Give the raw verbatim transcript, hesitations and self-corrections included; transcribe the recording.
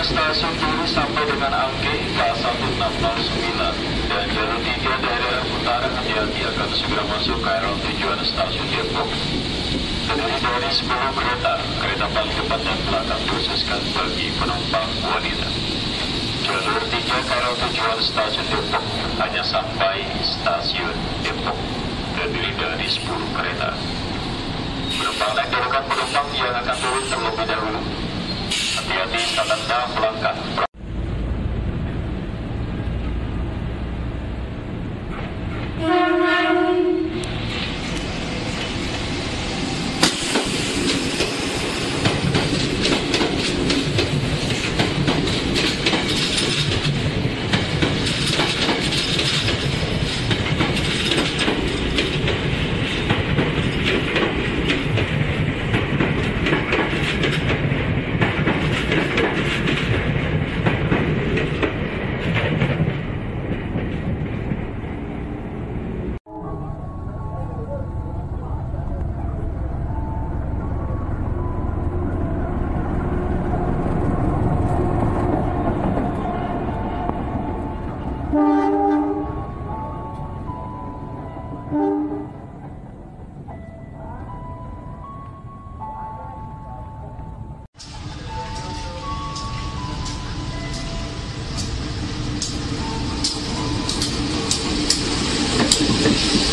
stasiun Turi sampai dengan Angke K satu enam nol sembilan dan jalur tiga dari arah utara hati-hati akan segera masuk K R L tujuan stasiun Depok. Terdiri dari sepuluh kereta, kereta paling depan dan belakang khususkan bagi penumpang wanita. Jalur tiga K R L tujuan stasiun Depok hanya sampai stasiun Depok, terdiri dari sepuluh kereta. Penumpang naik dulukan penumpang yang akan turun terlebih dahulu. Hati-hati saat Anda melangkah. You